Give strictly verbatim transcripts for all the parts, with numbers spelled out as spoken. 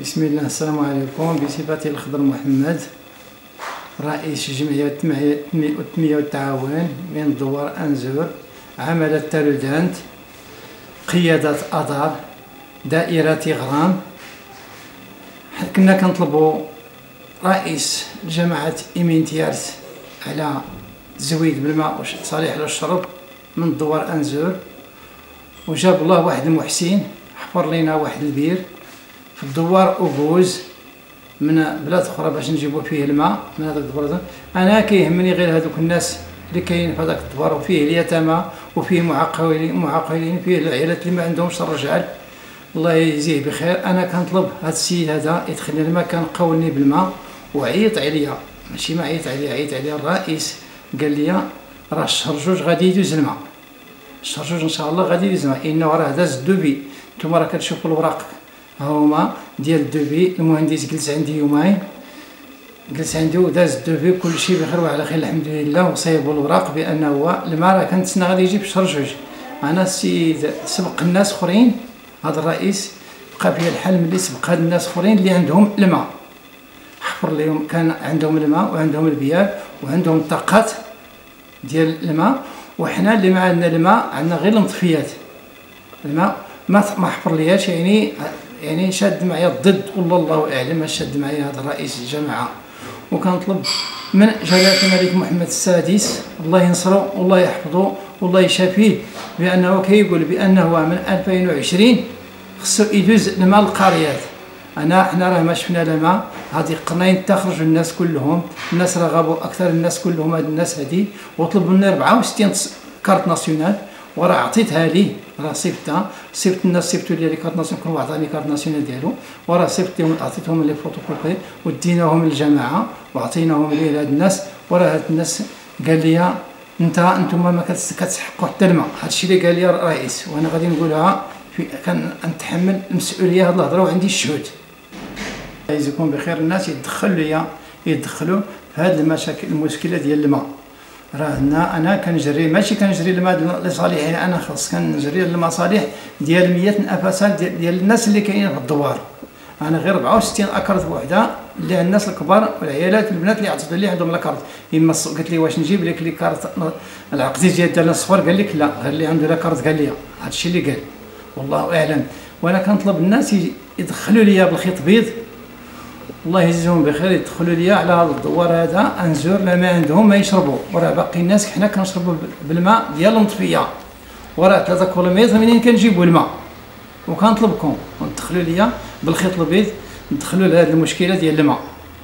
بسم الله. السلام عليكم. بصفتي الخضر محمد، رئيس جمعية التنمية والتعاون من دوار أنزور، عمل تالودانت، قيادة أدار، دائرة غرام. كنا كنطلبوا رئيس جماعة إيمينتيارت على تزويد بالماء صالح للشرب من دوار أنزور، وجاب الله واحد المحسن حفر لنا واحد البير في الدوار أوبوز من بلاد أخرى باش نجيبو فيه الماء من هذاك الدوار. أنا كيهمني غير هذوك الناس اللي كاين في هذاك الدوار، وفيه اليتامى وفيه معقلين معقلين فيه العائلات اللي ما عندهمش الرجال، الله يجزيه بخير. أنا كنطلب هذا السيد هذا يدخل لي الماء، كان قولني بالماء وعيط عليا، ماشي ما عيط عليا، عيط عليا الرئيس، قال لي راه الشهر جوج غادي يدوز الماء، الشهر جوج إن شاء الله غادي يدوز الماء، إنه راه داز الدوبي. نتوما راه كتشوفوا الوراق هاهما ديال الدوبي. المهندس جلس عندي يومين، جلس عندي وداز الدوبي كلشي بخير وعلى خير الحمد لله، وصايبوا الوراق بانه الماء راه كنتسنى غادي يجي في شهر جوج. انا السيد سبق الناس اخرين، هذا الرئيس بقى فيا الحال ملي سبق هاد الناس اخرين اللي عندهم الماء، حفر لهم، كان عندهم الماء وعندهم البيار وعندهم طاقات ديال الماء، وحنا اللي ما عندنا الماء عندنا غير المطفيات. الماء ما ما حفر لياش، يعني يعني شاد معايا الضد، والله الله اعلم ما شاد معايا هذا رئيس الجماعه. وكنطلب من جلاله الملك محمد السادس الله ينصره والله يحفظه والله يشافيه، بانه كيقول بانه من ألفين وعشرين خصو يدوز الماء للقريات. انا حنا راه ما شفنا لا ماء، هذه قرنين تخرجوا الناس كلهم، الناس راه غابوا اكثر الناس كلهم هاد الناس هادي، وطلبوا لنا أربعة وستين كارت ناسيونال، وراه عطيتها ليه، راه صيفطتها، صيفط الناس صيفطوا لي كارت ناسيونال، كل واحد عطاني كارت ناسيونال ديالو، وراه صيفطتهم عطيتهم لي فوتوكوبي وديناهم للجماعه وعطيناهم ليه لهاد الناس. وراه هاد الناس قال لي انت انتم ما كتسحقوا حتى الماء، هادشي اللي قال لي الرئيس، وانا غادي نقولها كنتحمل المسؤوليه هاد الهضره وعندي الشهود. يجزيكم بخير الناس يدخلوا ليا يدخلوا في هاد المشاكل المشكله ديال الماء. راه انا كنجري ماشي كنجري الماء لصالحي انا خاص، كنجري المصالح ديال مئات الافاسات ديال, ديال الناس اللي كاينين في الدوار. انا غير أربعة وستين اكرت بوحده اللي الناس الكبار والعيالات البنات اللي عطيتو لي عندهم لاكارت. اما قالت لي واش نجيب لك لي كارت العقدي ديال ديال الصفر، قال لك لا، غير اللي عنده لاكارت قال لي هادشي اللي قال، والله اعلم. وانا كنطلب الناس يدخلوا لي بالخيط بيض، الله يجزيهم بخير، يدخلوا لي على هذا الدوار هذا انزور، لا ما عندهم ما يشربوا، وراه باقي الناس حنا كنشربوا بالماء ديال المطفيه، وراه ثلاثة كيلومتر منين كنجيبوا الماء. وكنطلبكم تدخلوا لي بالخيط البيض، ندخلوا لهذه المشكله ديال الماء.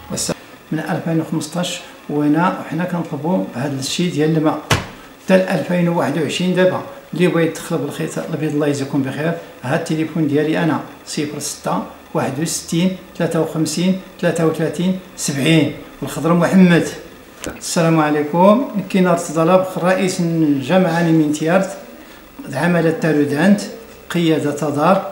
من ألفين وخمسطاش وانا وحنا كنطلبوا بهذا الشيء ديال الماء حتى ألفين وواحد وعشرين. دابا اللي بغى يدخل بالخيط البيض الله يجزيكم بخير، هذا التليفون ديالي انا صفر ستة واحد وستين ثلاثة وخمسين ثلاثة وثلاثين سبعين، والخضر محمد. السلام عليكم. كاين طلب رئيس الجامعه إيمينتيارت، عمل تالودانت، قياده دار،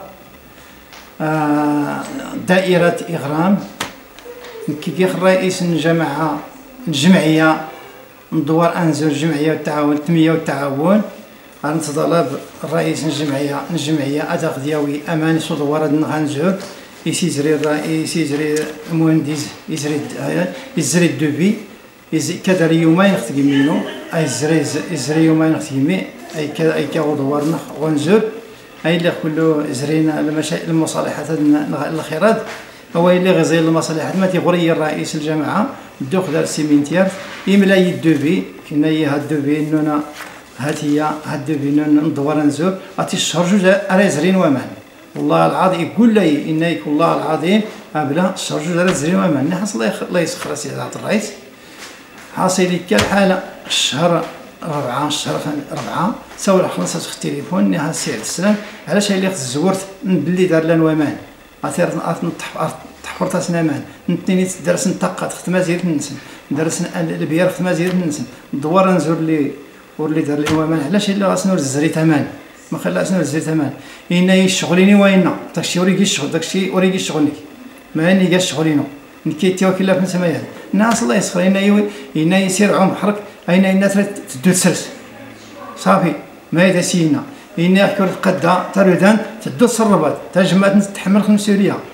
دائره اغرام. كي رئيس الجامعه الجمعيه من دوار انزور، الجمعيه والتعاون التنميه والتعاون، غنتطلب الرئيس الجمعيه الجمعيه اداق دياوي اماني صدوار انزور، يسيجري الرئيس، يجري المهندس، يجري يجري الدوبي، كذا يومين نختيمينو، يجري يجري يومين نختيمي، اي كذا اي كاو دوارنا ونزور، اي اللي كله جرينا المشاكل المصالحات الخيرات، هو اللي غيزير المصالحات ما تيغري الرئيس الجماعه الدوخ دار سيمينتير يملا الدوبي، هنا هي هاد الدوبي اننا هات هي هاد الدوبي ندوار نزور، عطي الشهر جوج راه زرين وامان، والله العظيم يقول لي انك والله العظيم بلا الشهر جوج راه زرين وامان. حاصل الله يسخر سي عبد الرئيس، حاصل لك الحاله الشهر ربعة الشهر ربعة ساول خلصت في التليفون نها السي عبد السلام، علاش اللي خص زورت باللي دار لنا وامان، عطير تحفرت سنامان نتني درس نطاقات ختما زيرت ننسن، درس البيار ختما زيرت ننسن، دوار نزور لي ورلي دار لي وامان، علاش اللي غاسنو الزري ثمان ما خلاسنا الزري ثمان. إنا يشغليني وينا داكشي وريكي الشغل، داكشي وريكي شغلني ما اني كاع شغلينو نكيتي وكيلا في نسمايا الناس الله يسخر. إنا إنا يسير عم حرك أين الناس تدو تسرس صافي ما يدسينا، إنا يحكوا القدا تردان تدو الصربات تجمعات تتحمل المسؤوليه،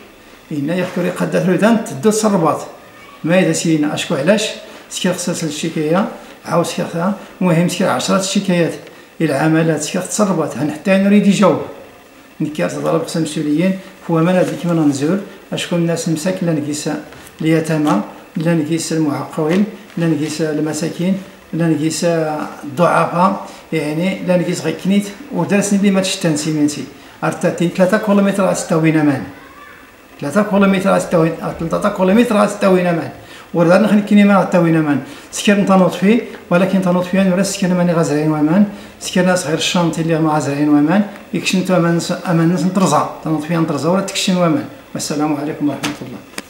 إنا يحكوا لي قد ثلودان تدو الرباط ما إذا سينا أشكو علاش سكير خصاص الشكاية عاود سكير المهم سكير عشرات الشكايات إلى عملات سكير تسربات هن حتى نريد يجاوب نكير تضرب قسم مسؤوليين هو من هذيك من نزول أشكو الناس مساك لا نقيس اليتامى لا نقيس المعقوين لا نقيس المساكين لا نقيس الضعفاء يعني لا نقيس غير كنيت ودرسني اللي ما تشتنسي منسي أرتاتين ثلاثة كيلومتر أستوين أمان ثلاثة كيلومتر أستوين ثلاثة كيلومتر أستوين أمان وردنا خلي كني ما أستوين أمان سكر نتنوط فيه ولكن تنوط فيه أنا سكر ماني غازرين وأمان سكر ناس غير الشانتي اللي ما غازرين وأمان يكشنتو أمان أمان ناس نترزع تنوط فيه نترزع ولا تكشن وأمان والسلام عليكم ورحمة الله.